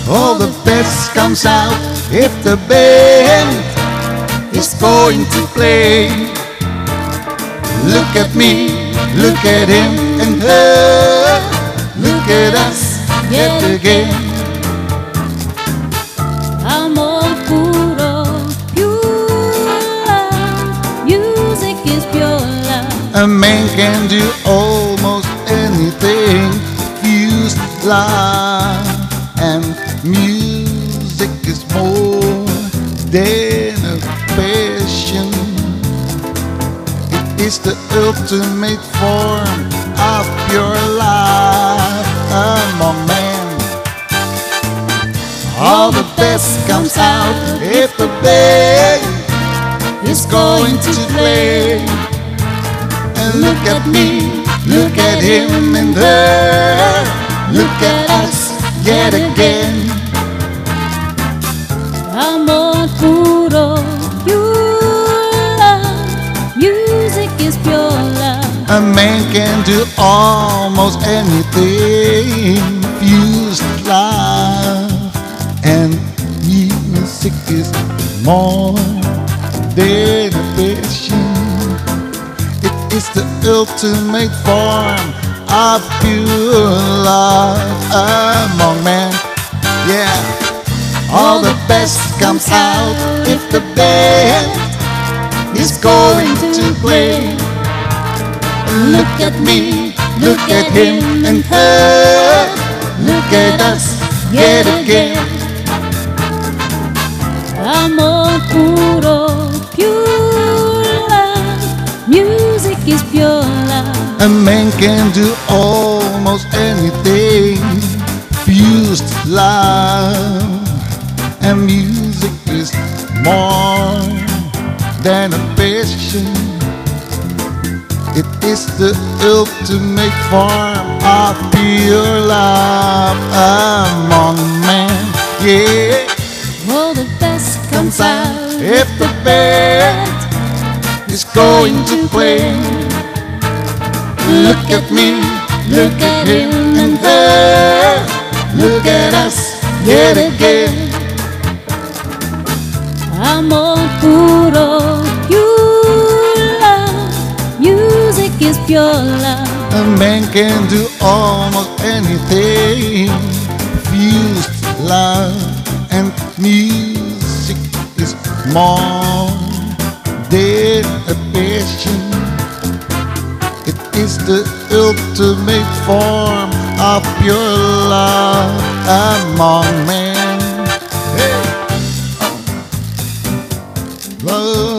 All the best comes out if the band is going to play. Look at me, look at him and her. Look at us yet again. Amor puro, pure love. Music is pure love. A man can do almost anything. Fuse love and music is more than a passion. It is the ultimate form of pure love among men. All the best comes out if the band is going to play. And look at me, look at him and her. Look at us yet again. Amor puro, pure love. Music is pure love. A man can do almost anything. Fused love and music is more than a passion. It is the ultimate form of pure love among men. Yeah, all the best comes out if the band is going to play. Look at me, look at him and her. Look at us yet again. Amor puro, pure love. Music is pure love. A man can do almost anything. Fused love and music is more than a passion. It is the ultimate form of pure love among men. Yeah, All the best comes out if the band is going to play. Look at me, look at him and her. Look at us yet again. Amor puro, pure love. Music is pure love. A man can do almost anything. Fused love and music is more than a passion. It is the ultimate form of pure love among men. Hey. Love